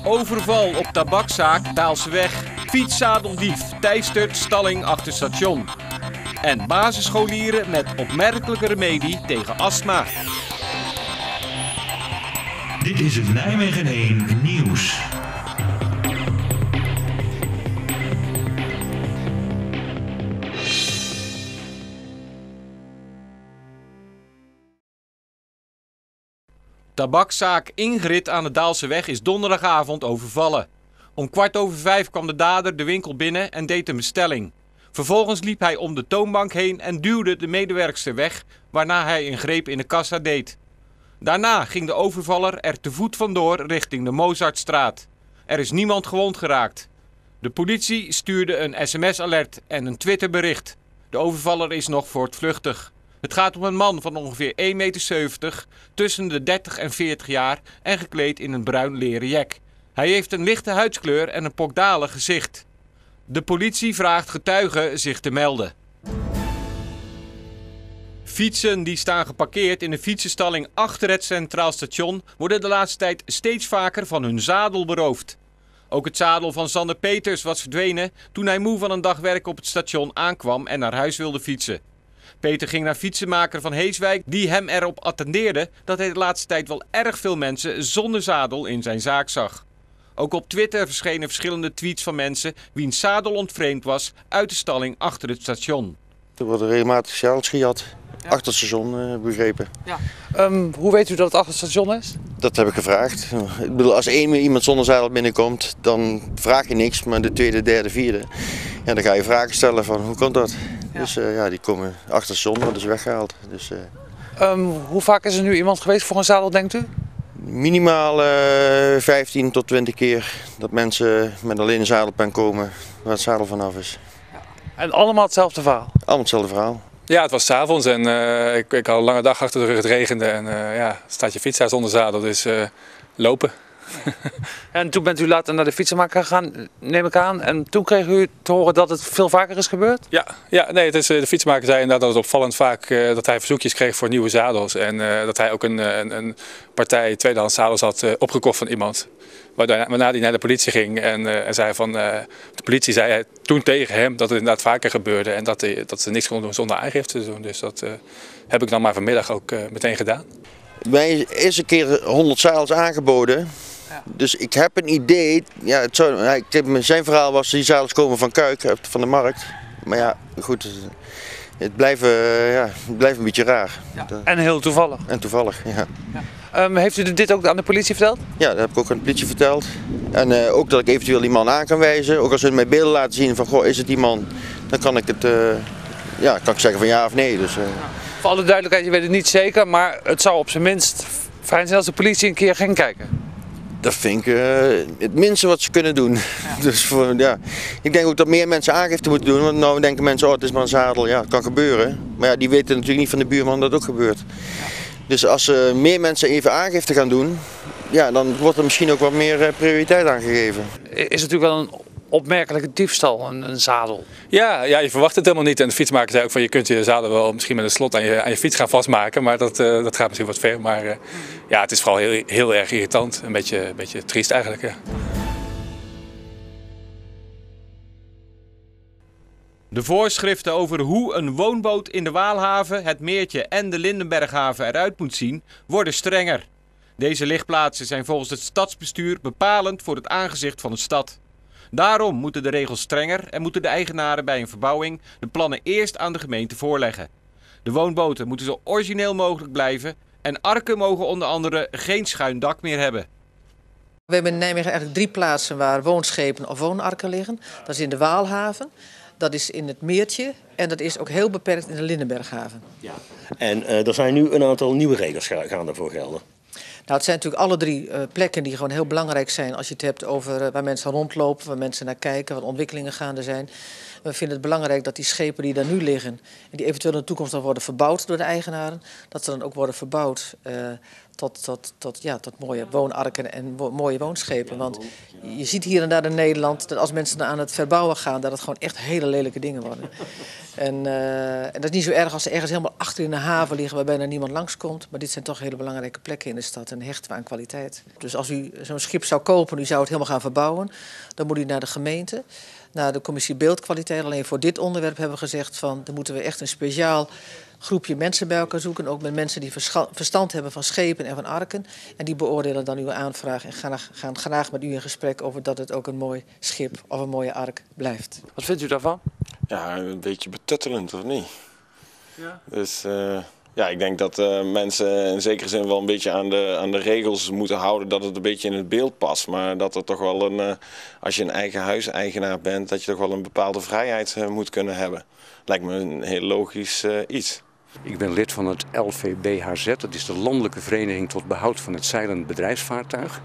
Overval op tabakszaak Daalseweg. Fietszadeldief teistert stalling achter station. En basisscholieren met opmerkelijke remedie tegen astma. Dit is het Nijmegen 1 nieuws. Tabakszaak Ingrid aan de Daalseweg is donderdagavond overvallen. Om 5:15 kwam de dader de winkel binnen en deed een bestelling. Vervolgens liep hij om de toonbank heen en duwde de medewerkster weg, waarna hij een greep in de kassa deed. Daarna ging de overvaller er te voet vandoor richting de Mozartstraat. Er is niemand gewond geraakt. De politie stuurde een sms-alert en een Twitterbericht. De overvaller is nog voortvluchtig. Het gaat om een man van ongeveer 1,70 meter, tussen de 30 en 40 jaar en gekleed in een bruin leren jack. Hij heeft een lichte huidskleur en een pokdalig gezicht. De politie vraagt getuigen zich te melden. Fietsen die staan geparkeerd in de fietsenstalling achter het Centraal Station worden de laatste tijd steeds vaker van hun zadel beroofd. Ook het zadel van Sander Peters was verdwenen toen hij moe van een dag werk op het station aankwam en naar huis wilde fietsen. Peter ging naar fietsenmaker van Heeswijk die hem erop attendeerde dat hij de laatste tijd wel erg veel mensen zonder zadel in zijn zaak zag. Ook op Twitter verschenen verschillende tweets van mensen wiens zadel ontvreemd was uit de stalling achter het station. Er worden regelmatig zadels gejat, achter het station begrepen. Ja. Hoe weet u dat het achter het station is? Dat heb ik gevraagd. Ik bedoel, als iemand zonder zadel binnenkomt, dan vraag je niks, maar de tweede, derde, vierde, ja, dan ga je vragen stellen van hoe komt dat? Ja. Dus die komen achter het station, worden ze weggehaald. Dus, hoe vaak is er nu iemand geweest voor een zadel, denkt u? Minimaal 15 tot 20 keer dat mensen met alleen een zadelpen komen waar het zadel vanaf is. Ja. En allemaal hetzelfde verhaal? Allemaal hetzelfde verhaal. Ja, het was 's avonds en ik had een lange dag achter de rug, het regende en ja, staat je fiets daar zonder zadel, dus lopen. En toen bent u later naar de fietsenmaker gegaan, neem ik aan, en toen kreeg u te horen dat het veel vaker is gebeurd? Ja, nee, het is, de fietsenmaker zei inderdaad dat het opvallend vaak dat hij verzoekjes kreeg voor nieuwe zadels en dat hij ook een partij tweedehands zadels had opgekocht van iemand. Waarna hij naar de politie ging en zei van, de politie zei toen tegen hem dat het inderdaad vaker gebeurde en dat ze niks konden doen zonder aangifte te doen. Dus dat heb ik dan maar vanmiddag ook meteen gedaan. Mij is een keer 100 zadels aangeboden, ja. Dus ik heb een idee, ja, zijn verhaal was die zadels komen van Kuik, van de markt. Maar ja, goed, het blijft een beetje raar. Ja. En heel toevallig. En toevallig, ja. Ja. Heeft u dit ook aan de politie verteld? Ja, dat heb ik ook aan de politie verteld. En ook dat ik eventueel die man aan kan wijzen. Ook als ze mij beelden laten zien van, goh, is het die man? Dan kan ik het, kan ik zeggen van ja of nee. Dus, Voor alle duidelijkheid, je weet het niet zeker, maar het zou op zijn minst fijn zijn als de politie een keer ging kijken. Dat vind ik het minste wat ze kunnen doen. Ja. Dus ik denk ook dat meer mensen aangifte moeten doen. Want nou denken mensen, oh het is maar een zadel, ja het kan gebeuren. Maar ja, die weten natuurlijk niet van de buurman dat het ook gebeurt. Ja. Dus als meer mensen even aangifte gaan doen, ja, dan wordt er misschien ook wat meer prioriteit aan gegeven. Is natuurlijk wel een opmerkelijke diefstal, een zadel. Ja, je verwacht het helemaal niet. En de fietsmaker zei ook van je kunt je zadel wel misschien met een slot aan je fiets gaan vastmaken. Maar dat gaat misschien wat ver. Maar ja, het is vooral heel erg irritant. Een beetje triest eigenlijk. Ja. De voorschriften over hoe een woonboot in de Waalhaven, het Meertje en de Lindenberghaven eruit moet zien, worden strenger. Deze ligplaatsen zijn volgens het stadsbestuur bepalend voor het aangezicht van de stad. Daarom moeten de regels strenger en moeten de eigenaren bij een verbouwing de plannen eerst aan de gemeente voorleggen. De woonboten moeten zo origineel mogelijk blijven en arken mogen onder andere geen schuin dak meer hebben. We hebben in Nijmegen eigenlijk 3 plaatsen waar woonschepen of woonarken liggen. Dat is in de Waalhaven, dat is in het Meertje en dat is ook heel beperkt in de Lindenberghaven. Ja. En er zijn nu een aantal nieuwe regels gaan daarvoor gelden. Nou, het zijn natuurlijk alle 3 plekken die gewoon heel belangrijk zijn als je het hebt over waar mensen rondlopen, waar mensen naar kijken, waar ontwikkelingen gaande zijn. We vinden het belangrijk dat die schepen die daar nu liggen en die eventueel in de toekomst nog worden verbouwd door de eigenaren, dat ze dan ook worden verbouwd tot mooie woonarken en mooie woonschepen. Want je ziet hier en daar in Nederland dat als mensen aan het verbouwen gaan, dat het gewoon echt hele lelijke dingen worden. En dat is niet zo erg als ze ergens helemaal achter in de haven liggen waar bijna niemand langskomt. Maar dit zijn toch hele belangrijke plekken in de stad en hechten we aan kwaliteit. Dus als u zo'n schip zou kopen en u zou het helemaal gaan verbouwen, dan moet u naar de gemeente, naar de commissie beeldkwaliteit. Alleen voor dit onderwerp hebben we gezegd van, dan moeten we echt een speciaal groepje mensen bij elkaar zoeken. Ook met mensen die verstand hebben van schepen en van arken. En die beoordelen dan uw aanvraag en gaan graag met u in gesprek over dat het ook een mooi schip of een mooie ark blijft. Wat vindt u daarvan? Ja, een beetje betuttelend, of niet? Ja. Dus ik denk dat mensen in zekere zin wel een beetje aan de regels moeten houden dat het een beetje in het beeld past. Maar dat er toch wel als je een eigen huiseigenaar bent, dat je toch wel een bepaalde vrijheid moet kunnen hebben. Lijkt me een heel logisch iets. Ik ben lid van het LVBHZ, dat is de Landelijke Vereniging tot Behoud van het Zeilend Bedrijfsvaartuig.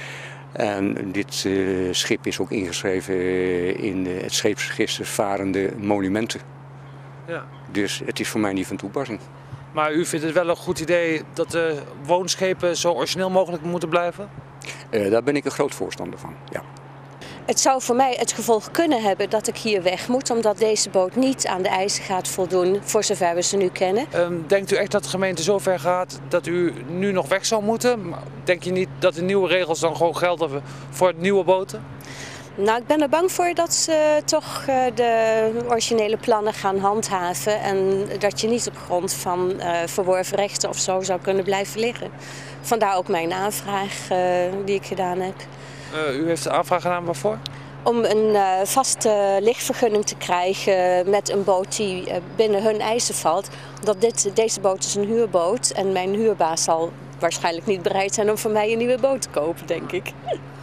En dit schip is ook ingeschreven in het scheepsregister varende monumenten. Ja. Dus het is voor mij niet van toepassing. Maar u vindt het wel een goed idee dat de woonschepen zo origineel mogelijk moeten blijven? Daar ben ik een groot voorstander van, ja. Het zou voor mij het gevolg kunnen hebben dat ik hier weg moet, omdat deze boot niet aan de eisen gaat voldoen, voor zover we ze nu kennen. Denkt u echt dat de gemeente zo ver gaat dat u nu nog weg zou moeten? Denk je niet dat de nieuwe regels dan gewoon gelden voor nieuwe boten? Nou, ik ben er bang voor dat ze toch de originele plannen gaan handhaven en dat je niet op grond van verworven rechten of zo zou kunnen blijven liggen. Vandaar ook mijn aanvraag die ik gedaan heb. U heeft de aanvraag gedaan waarvoor? Om een vaste lichtvergunning te krijgen met een boot die binnen hun eisen valt. Omdat deze boot is een huurboot en mijn huurbaas zal waarschijnlijk niet bereid zijn om voor mij een nieuwe boot te kopen, denk ik.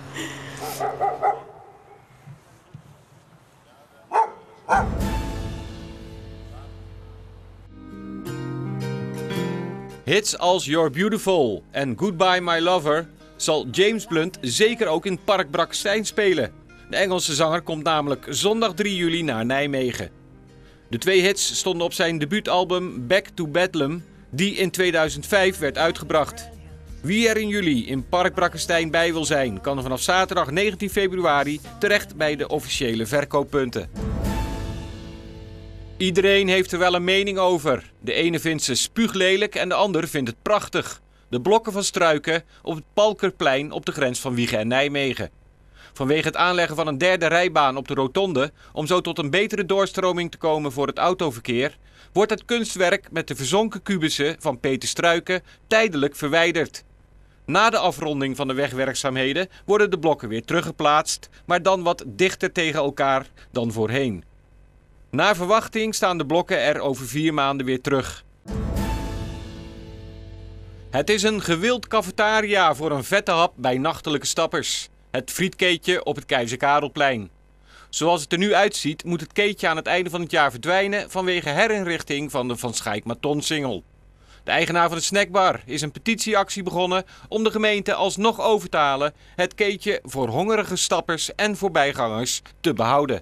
Hits als You're Beautiful en Goodbye My Lover zal James Blunt zeker ook in Park Brakkenstein spelen. De Engelse zanger komt namelijk zondag 3 juli naar Nijmegen. De twee hits stonden op zijn debuutalbum Back to Bedlam, die in 2005 werd uitgebracht. Wie er in juli in Park Brakkenstein bij wil zijn, kan er vanaf zaterdag 19 februari terecht bij de officiële verkooppunten. Iedereen heeft er wel een mening over. De ene vindt ze spuuglelijk en de ander vindt het prachtig. De blokken van struiken op het Palkerplein op de grens van Wijchen en Nijmegen. Vanwege het aanleggen van een derde rijbaan op de rotonde, om zo tot een betere doorstroming te komen voor het autoverkeer, wordt het kunstwerk met de verzonken kubussen van Peter Struiken tijdelijk verwijderd. Na de afronding van de wegwerkzaamheden worden de blokken weer teruggeplaatst, maar dan wat dichter tegen elkaar dan voorheen. Naar verwachting staan de blokken er over 4 maanden weer terug. Het is een gewild cafetaria voor een vette hap bij nachtelijke stappers. Het frietkeetje op het Keizer Karelplein. Zoals het er nu uitziet moet het keetje aan het einde van het jaar verdwijnen vanwege herinrichting van de Van Schaik-Maton-singel. De eigenaar van de snackbar is een petitieactie begonnen om de gemeente alsnog over te halen het keetje voor hongerige stappers en voorbijgangers te behouden.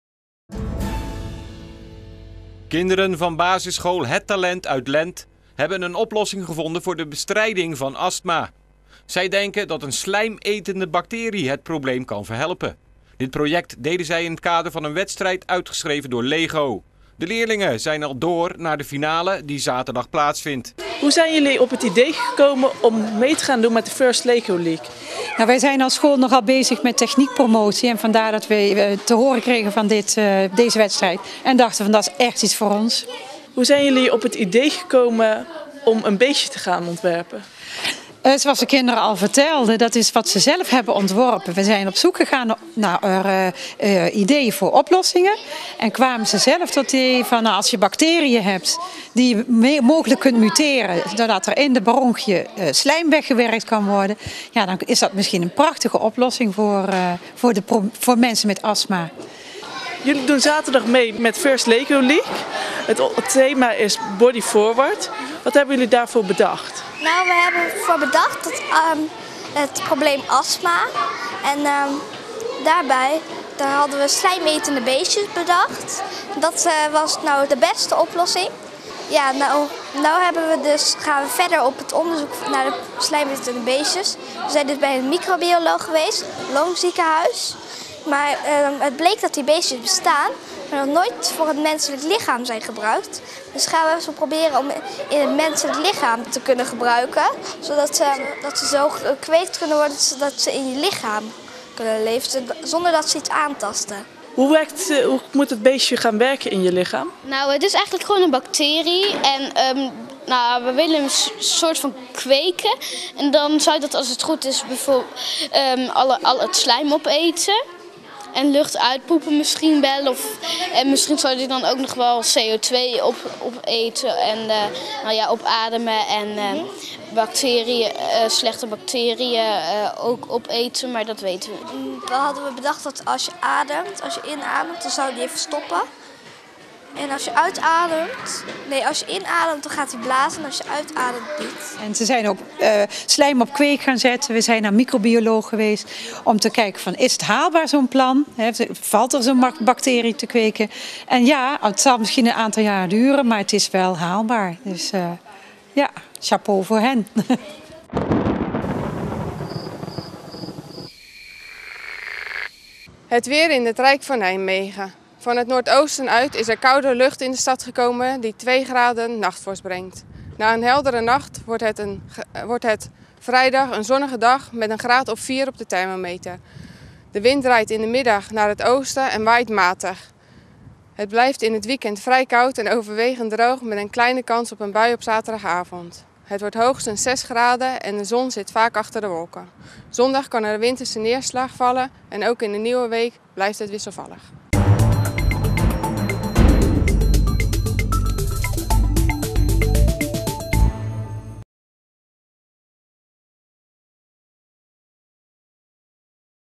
Kinderen van basisschool Het Talent uit Lent hebben een oplossing gevonden voor de bestrijding van astma. Zij denken dat een slijmetende bacterie het probleem kan verhelpen. Dit project deden zij in het kader van een wedstrijd uitgeschreven door Lego. De leerlingen zijn al door naar de finale die zaterdag plaatsvindt. Hoe zijn jullie op het idee gekomen om mee te gaan doen met de First Lego League? Nou, wij zijn als school nogal bezig met techniekpromotie en vandaar dat we te horen kregen van deze wedstrijd. En dachten van dat is echt iets voor ons. Hoe zijn jullie op het idee gekomen om een beestje te gaan ontwerpen? Zoals de kinderen al vertelden, dat is wat ze zelf hebben ontworpen. We zijn op zoek gegaan naar ideeën voor oplossingen. En kwamen ze zelf tot het idee van als je bacteriën hebt die mogelijk kunt muteren, zodat er in de bronchie slijm weggewerkt kan worden. Ja, dan is dat misschien een prachtige oplossing voor mensen met astma. Jullie doen zaterdag mee met First Lego League. Het thema is Body Forward. Wat hebben jullie daarvoor bedacht? Nou, we hebben ervoor bedacht dat het probleem astma. En daarbij hadden we slijmetende beestjes bedacht. Dat was nou de beste oplossing. Ja, nou gaan we verder op het onderzoek naar de slijmwitten en de beestjes. We zijn dus bij een microbioloog geweest, loonziekenhuis. Maar het bleek dat die beestjes bestaan, maar nog nooit voor het menselijk lichaam zijn gebruikt. Dus gaan we zo proberen om in het menselijk lichaam te kunnen gebruiken. Zodat ze zo gekweekt kunnen worden, zodat ze in je lichaam kunnen leven, zonder dat ze iets aantasten. Hoe moet het beestje gaan werken in je lichaam? Nou, het is eigenlijk gewoon een bacterie en we willen een soort van kweken. En dan zou dat, als het goed is, bijvoorbeeld al het slijm opeten. En lucht uitpoepen misschien wel. En misschien zou die dan ook nog wel CO2 opeten en opademen. En bacteriën, slechte bacteriën ook opeten, maar dat weten we. We hadden bedacht dat als je inademt, dan zou die even stoppen. En als je inademt, dan gaat hij blazen en als je uitademt niet. En ze zijn ook slijm op kweek gaan zetten. We zijn naar microbioloog geweest om te kijken van, is het haalbaar zo'n plan? Valt er zo'n bacterie te kweken? En ja, het zal misschien een aantal jaar duren, maar het is wel haalbaar. Dus chapeau voor hen. Het weer in het Rijk van Nijmegen. Van het noordoosten uit is er koude lucht in de stad gekomen die 2 graden nachtvorst brengt. Na een heldere nacht wordt het vrijdag een zonnige dag met een graad of 4 op de thermometer. De wind draait in de middag naar het oosten en waait matig. Het blijft in het weekend vrij koud en overwegend droog met een kleine kans op een bui op zaterdagavond. Het wordt hoogstens 6 graden en de zon zit vaak achter de wolken. Zondag kan er winterse neerslag vallen en ook in de nieuwe week blijft het wisselvallig.